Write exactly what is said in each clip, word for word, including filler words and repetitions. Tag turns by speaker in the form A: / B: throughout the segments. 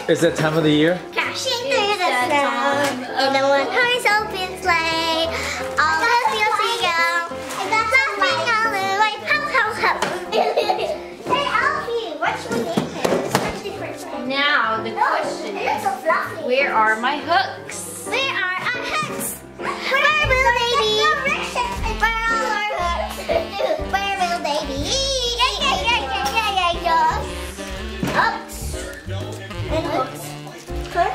A: Is that time of the year?
B: Crashing through the snow in a one-horse open sleigh. All the fields we go, laughing all the way. Ho, ho, ho. Hey, Alfie, what's your name? It's much different.
C: Now the question is,
B: so fluffy.
C: where are my hooks?
B: Where are our hooks? Where will they be? Where are all our hooks? Where will they be? Yeah, yeah, yeah, yeah, yeah, yeah, yeah. Hooks. And hooks. Hook.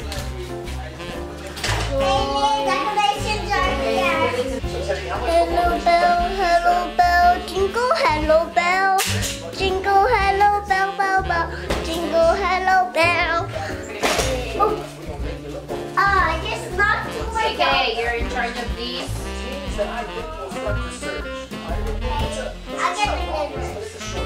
B: And decorations are here. Hello bell, hello bell, jingle hello bell. Jingle hello bell, bell, bell. Jingle hello bell. Oh. Ah, I just knocked to my
C: Okay, you're in charge of these.
B: I'll get the numbers.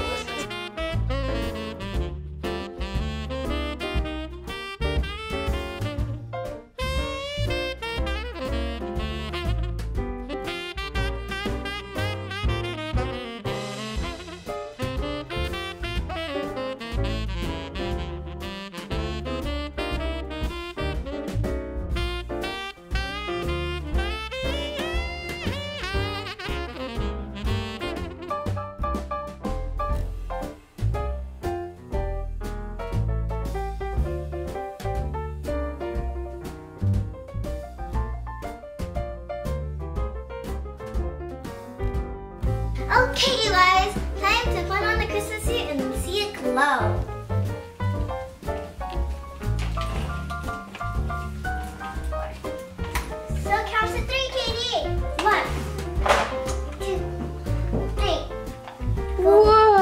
B: Okay, you guys, time to put on the Christmas tree and see it glow. So count to three, Katie. One, two, three.
C: Whoa!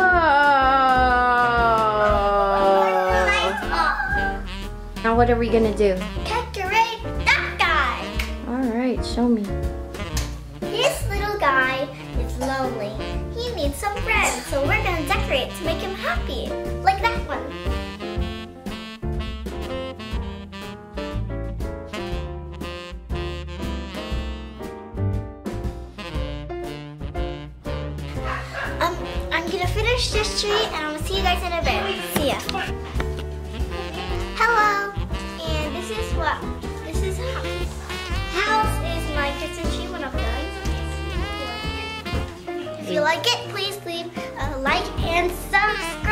B: Lights off.
C: Now what are we gonna do?
B: Decorate that guy.
C: All right, show me.
B: This little guy is lonely. He needs some friends, so we're gonna decorate to make him happy, like that one. Um, I'm gonna finish this tree and I'm gonna see you guys in a bit. See ya. Hello, and this is what, this is house. House is my Christmas tree when I'm done. If you like it, please leave a like and subscribe.